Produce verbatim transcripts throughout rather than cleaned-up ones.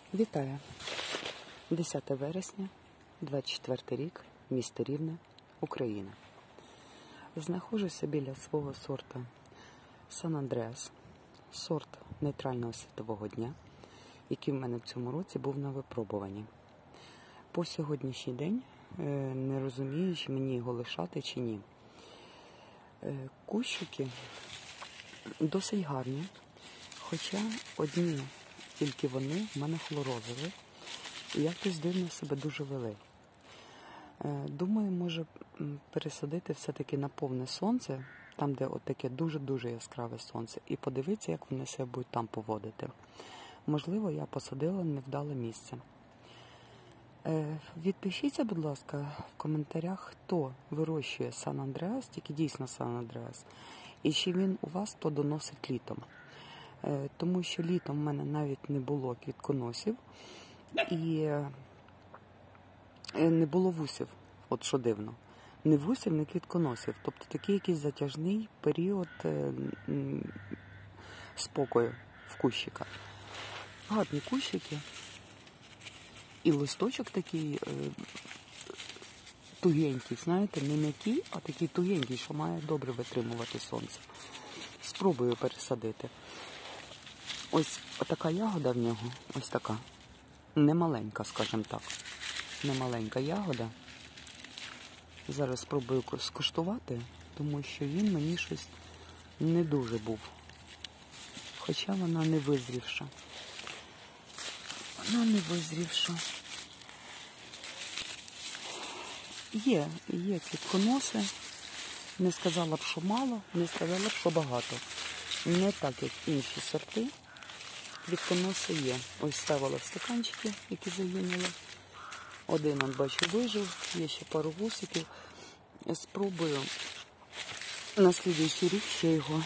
Вітаю! десяте вересня, двадцять четвертий рік, місто Рівне, Україна. Знаходжуся біля свого сорта Сан-Андреас, сорт нейтрального світового дня, який в мене в цьому році був на випробуванні. По сьогоднішній день не розумію, чи мені його лишати чи ні. Кущики досить гарні, хоча одні тільки вони в мене хлорозили і якось дивно себе дуже вели. Думаю, може пересадити все-таки на повне сонце, там, де от таке дуже-дуже яскраве сонце, і подивитися, як вони себе будуть там поводити. Можливо, я посадила невдале місце. Відпишіться, будь ласка, в коментарях, хто вирощує Сан-Андреас, тільки дійсно Сан-Андреас, і чи він у вас плодоносить літом. Тому що літом в мене навіть не було квітконосів і не було вусів, от що дивно. Не вусів, не квітконосів. Тобто такий якийсь затяжний період спокою в кущиках. Гарні кущики. І листочок такий тугенький, знаєте, не м'який, а такий тугенький, що має добре витримувати сонце. Спробую пересадити. Ось така ягода в нього, ось така, немаленька, скажімо так, немаленька ягода. Зараз спробую скуштувати, тому що він мені щось не дуже був, хоча вона не визрівша. Вона не визрівша. Є, є квітконоси, не сказала б, що мало, не сказала б, що багато. Не так, як інші сорти. Квітконоси є. Ось ставила в стаканчики, які загинули. Один, он, бачу, вижив. Є ще пару вусиків. Спробую на слідуючий рік ще його,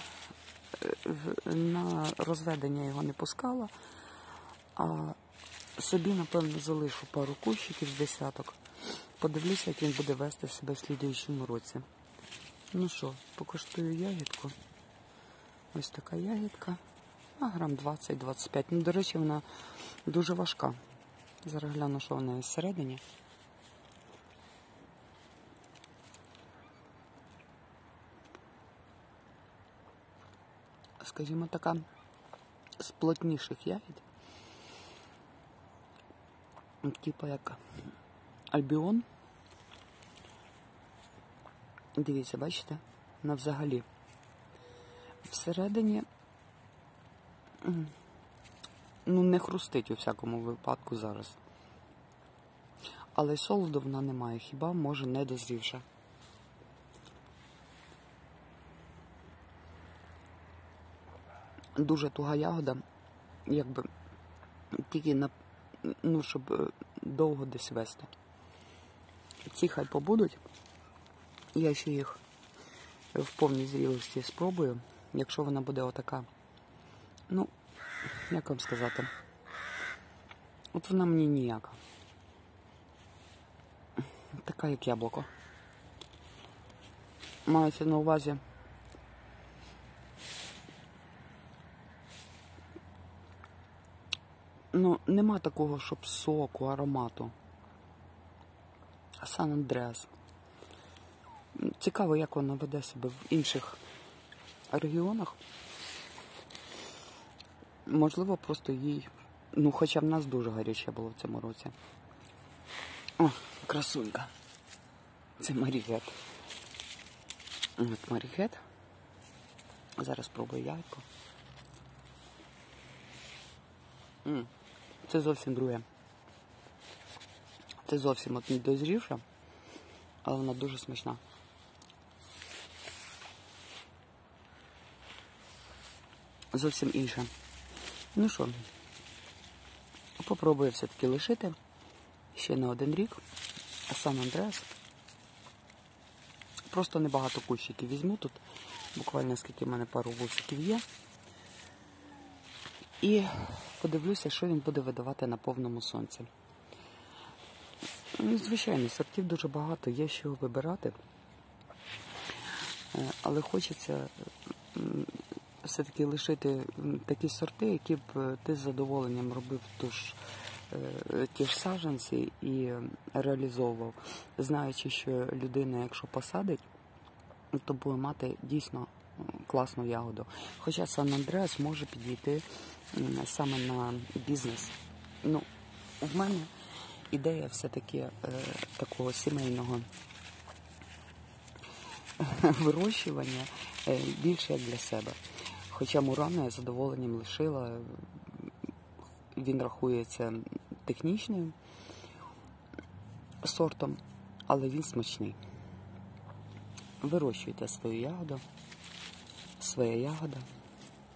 на розведення його не пускала, а собі, напевно, залишу пару кущиків з десяток. Подивлюся, як він буде вести себе в слідуючому році. Ну що, покуштую ягідку. Ось така ягідка. А грам двадцять - двадцять п'ять. Ну, до речі, вона дуже важка. Зараз гляну, що в неї всередині. Скажімо, така з плотніших ягід. Типа як Альбіон. Дивіться, бачите? Вона взагалі. Всередині ну, не хрустить у всякому випадку зараз. Але солоду вона не має, хіба, може, не дозрівша. Дуже туга ягода, якби тільки на, ну, щоб довго десь вести. Ці хай побудуть. Я ще їх в повній зрілості спробую, якщо вона буде отака. Ну, як вам сказати, от вона мені ніяка. Така, як яблуко. Мається на увазі ну, нема такого, щоб соку, аромату. Сан-Андреас. Цікаво, як вона веде себе в інших регіонах. Можливо, просто їй, ну, хоча в нас дуже гаряче було в цьому році. О, красунька. Це Марігет. От Марігет. Зараз спробую яйко. М-м, це зовсім друге. Це зовсім от не дозрівша, але вона дуже смачна. Зовсім інша. Ну що, попробую все-таки лишити ще на один рік. А Сан-Андреас. Просто небагато кущиків візьму тут. Буквально скільки в мене пару вусиків є. І подивлюся, що він буде видавати на повному сонці. Звичайно, сортів дуже багато, є що вибирати. Але хочеться все-таки лишити такі сорти, які б ти з задоволенням робив ту ж е, ті ж саджанці і реалізовував, знаючи, що людина, якщо посадить, то буде мати дійсно класну ягоду. Хоча Сан-Андреас може підійти саме на бізнес. Ну, в мене ідея все-таки е, такого сімейного вирощування е, більше як для себе. Хоча Мурано я з задоволенням лишила, він рахується технічним сортом, але він смачний. Вирощуйте свою ягоду, своя ягода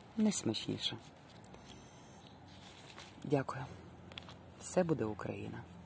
найсмачніша. Дякую. Все буде Україна.